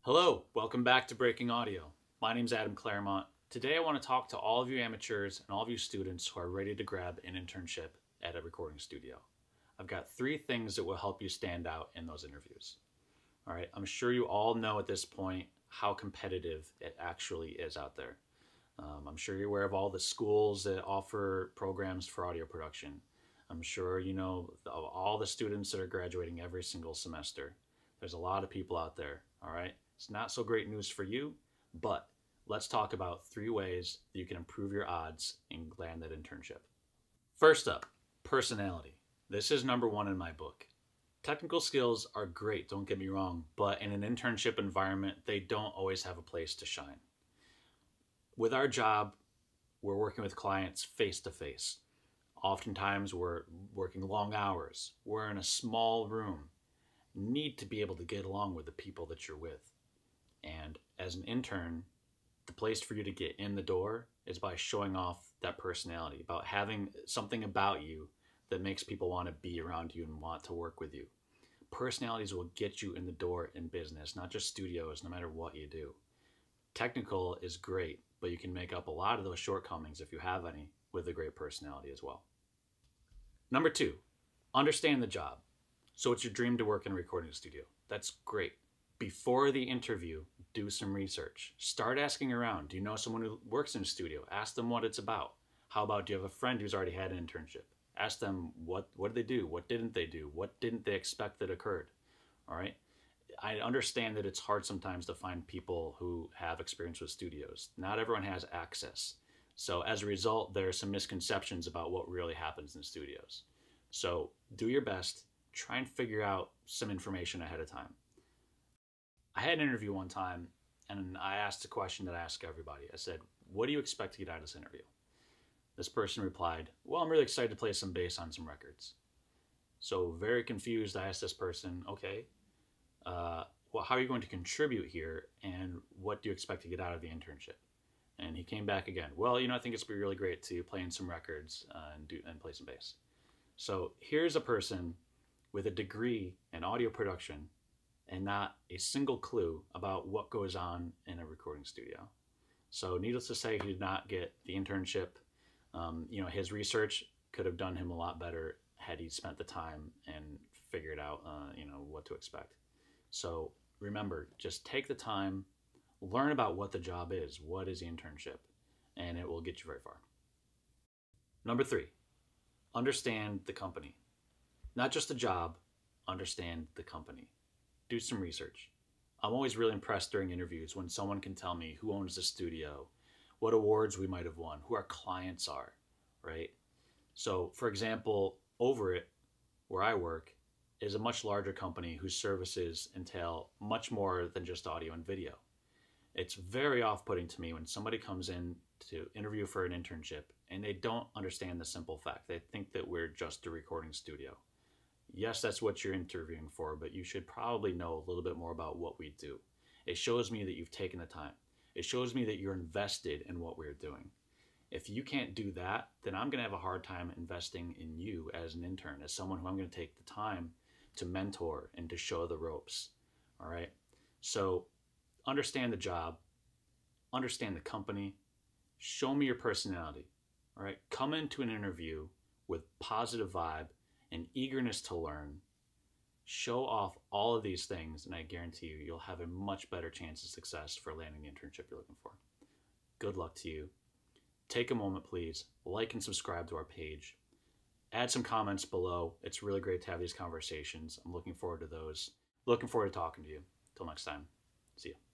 Hello, welcome back to Breaking Audio. My name's Adam Claremont. Today I want to talk to all of you amateurs and all of you students who are ready to grab an internship at a recording studio. I've got 3 things that will help you stand out in those interviews. All right, I'm sure you all know at this point how competitive it actually is out there. I'm sure you're aware of all the schools that offer programs for audio production. I'm sure you know of all the students that are graduating every single semester. There's a lot of people out there, all right? It's not so great news for you, but let's talk about 3 ways that you can improve your odds and land that internship. First up, personality. This is number 1 in my book. Technical skills are great, don't get me wrong, but in an internship environment, they don't always have a place to shine. With our job, we're working with clients face to face. Oftentimes, we're working long hours. We're in a small room. Need to be able to get along with the people that you're with. And as an intern, the place for you to get in the door is by showing off that personality, about having something about you that makes people want to be around you and want to work with you. Personalities will get you in the door in business, not just studios, no matter what you do. Technical is great, but you can make up a lot of those shortcomings, if you have any, with a great personality as well. Number 2, understand the job. So it's your dream to work in a recording studio. That's great. Before the interview, do some research. Start asking around. Do you know someone who works in a studio? Ask them what it's about. How about, do you have a friend who's already had an internship? Ask them what did they do? What didn't they do? What didn't they expect that occurred? All right. I understand that it's hard sometimes to find people who have experience with studios. Not everyone has access. So as a result, there are some misconceptions about what really happens in studios. So do your best. Try and figure out some information ahead of time. I had an interview one time, and I asked a question that I ask everybody. I said, what do you expect to get out of this interview? This person replied, well, I'm really excited to play some bass on some records. So very confused, I asked this person, okay, well, how are you going to contribute here, and what do you expect to get out of the internship? And he came back again, well, I think it's really great to play in some records and play some bass. So here's a person with a degree in audio production and not a single clue about what goes on in a recording studio. So needless to say, he did not get the internship. His research could have done him a lot better had he spent the time and figured out, what to expect. So remember, just take the time, learn about what the job is, what is the internship, and it will get you very far. Number 3, understand the company. Not just the job, understand the company. Do some research. I'm always really impressed during interviews when someone can tell me who owns the studio, what awards we might have won, who our clients are, right? So, for example, Overit, where I work, is a much larger company whose services entail much more than just audio and video. It's very off-putting to me when somebody comes in to interview for an internship and they don't understand the simple fact. They think that we're just a recording studio. Yes, that's what you're interviewing for, but you should probably know a little bit more about what we do. It shows me that you've taken the time. It shows me that you're invested in what we're doing. If you can't do that, then I'm going to have a hard time investing in you as an intern, as someone who I'm going to take the time to mentor and to show the ropes. All right? So understand the job, understand the company, show me your personality. All right? Come into an interview with positive vibe and eagerness to learn. Show off all of these things, and I guarantee you'll have a much better chance of success for landing the internship you're looking for. Good luck to you. Take a moment, please. Like and subscribe to our page. Add some comments below. It's really great to have these conversations. I'm looking forward to those. Looking forward to talking to you. Till next time. See you.